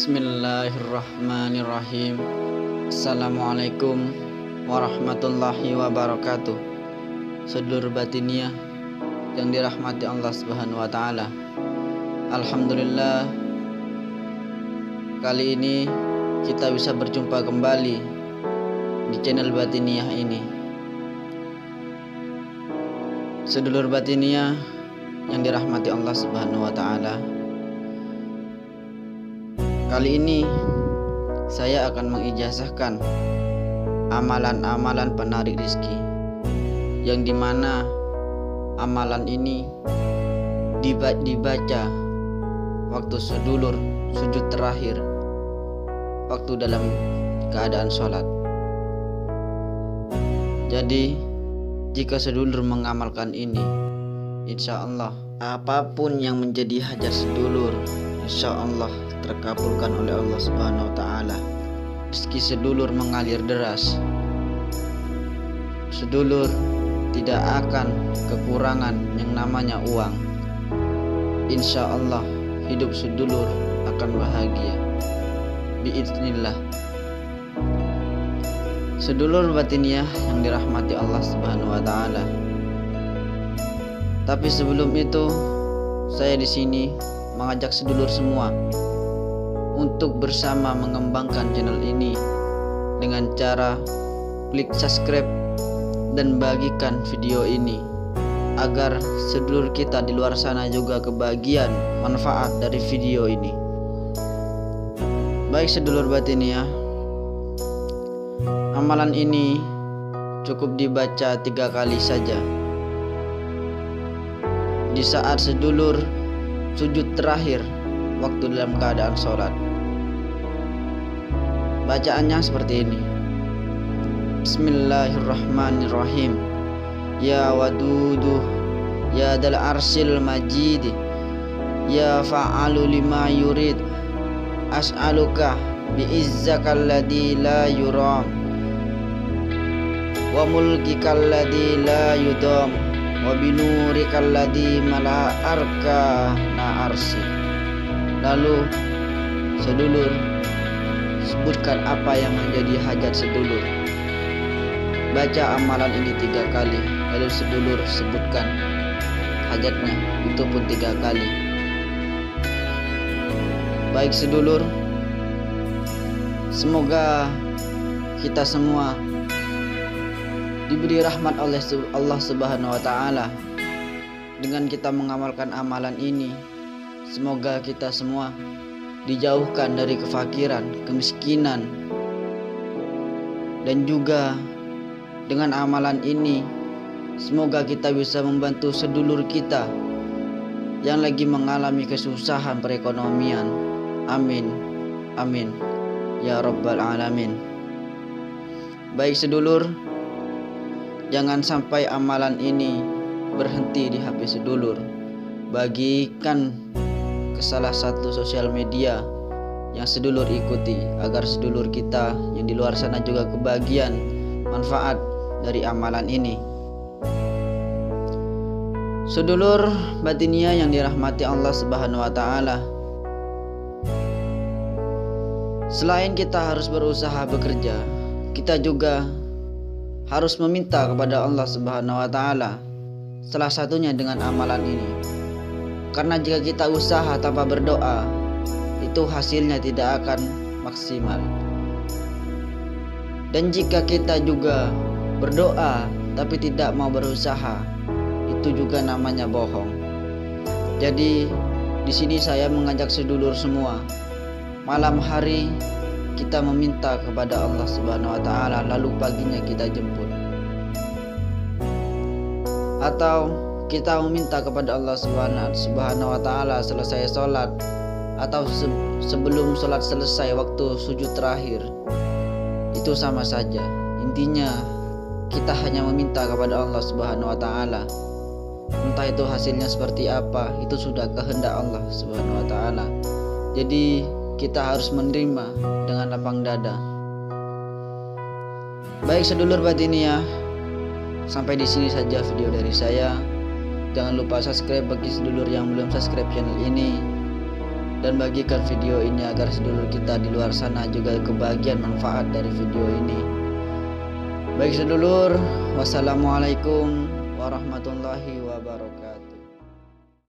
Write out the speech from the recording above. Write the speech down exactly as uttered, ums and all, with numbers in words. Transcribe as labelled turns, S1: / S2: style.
S1: Bismillahirrahmanirrahim. Assalamualaikum warahmatullahi wabarakatuh. Sedulur batiniah yang dirahmati Allah Subhanahu wa taala. Alhamdulillah, kali ini kita bisa berjumpa kembali di channel batiniah ini. Sedulur batiniah yang dirahmati Allah Subhanahu wa taala. Kali ini saya akan mengijazahkan amalan-amalan penarik rezeki, yang dimana amalan ini dibaca waktu sedulur sujud terakhir, waktu dalam keadaan sholat. Jadi jika sedulur mengamalkan ini, insya Allah apapun yang menjadi hajat sedulur, insya Allah terkabulkan oleh Allah Subhanahu wa taala. Meski sedulur mengalir deras, sedulur tidak akan kekurangan yang namanya uang. Insya Allah hidup sedulur akan bahagia biiznillah. Sedulur batiniah yang dirahmati Allah Subhanahu wa taala. Tapi sebelum itu, saya di sini mengajak sedulur semua untuk bersama mengembangkan channel ini dengan cara klik subscribe dan bagikan video ini agar sedulur kita di luar sana juga kebagian manfaat dari video ini. Baik sedulur batiniah, amalan ini cukup dibaca tiga kali saja di saat sedulur sujud terakhir waktu dalam keadaan sholat. Bacaannya seperti ini. Bismillahirrahmanirrahim. Ya wadudu, ya dal arsil majid, ya fa'alu lima yurid, as'aluka bi'izzakal ladzi la yuram, wa mulkikal ladzi la yudam, wa binurikal ladzi mala arka na arsi. Lalu sedulur sebutkan apa yang menjadi hajat sedulur. Baca amalan ini tiga kali, lalu sedulur sebutkan hajatnya, itu pun tiga kali. Baik sedulur, semoga kita semua diberi rahmat oleh Allah Subhanahu wa taala dengan kita mengamalkan amalan ini. Semoga kita semua dijauhkan dari kefakiran, kemiskinan, dan juga dengan amalan ini semoga kita bisa membantu sedulur kita yang lagi mengalami kesusahan perekonomian. Amin, amin ya rabbal alamin. Baik sedulur, jangan sampai amalan ini berhenti di H P sedulur. Bagikan ke salah satu sosial media yang sedulur ikuti agar sedulur kita yang di luar sana juga kebagian manfaat dari amalan ini. Sedulur batiniah yang dirahmati Allah Subhanahu wa taala, selain kita harus berusaha bekerja, kita juga harus meminta kepada Allah Subhanahu wa taala, salah satunya dengan amalan ini. Karena jika kita usaha tanpa berdoa, itu hasilnya tidak akan maksimal. Dan jika kita juga berdoa tapi tidak mau berusaha, itu juga namanya bohong. Jadi di sini saya mengajak sedulur semua, malam hari kita meminta kepada Allah Subhanahu wa taala, lalu paginya kita jemput. Atau kita meminta kepada Allah Subhanahu wa taala selesai sholat, atau se sebelum sholat selesai waktu sujud terakhir, itu sama saja. Intinya kita hanya meminta kepada Allah Subhanahu wa taala. Entah itu hasilnya seperti apa, itu sudah kehendak Allah Subhanahu wa taala. Jadi kita harus menerima dengan lapang dada. Baik sedulur batiniah, sampai di sini saja video dari saya. Jangan lupa subscribe bagi sedulur yang belum subscribe channel ini. dan bagikan video ini agar sedulur kita di luar sana juga kebagian manfaat dari video ini. Baik sedulur, wassalamualaikum warahmatullahi wabarakatuh.